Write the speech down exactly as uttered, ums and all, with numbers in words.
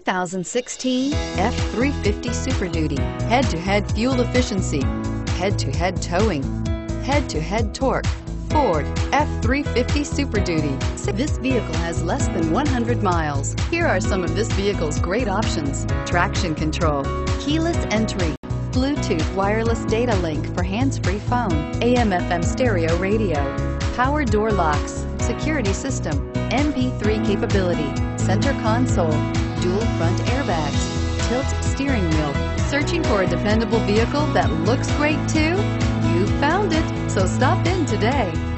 thousand sixteen F three fifty Super Duty. Head-to-head fuel efficiency, head-to-head towing, head-to-head torque. Ford F three fifty Super Duty. This vehicle has less than one hundred miles. Here are some of this vehicle's great options: traction control, keyless entry, Bluetooth wireless data link for hands-free phone, A M F M stereo radio, power door locks, security system, M P three capability, center console, dual front airbags, tilt steering wheel. Searching for a dependable vehicle that looks great too? You found it, so stop in today.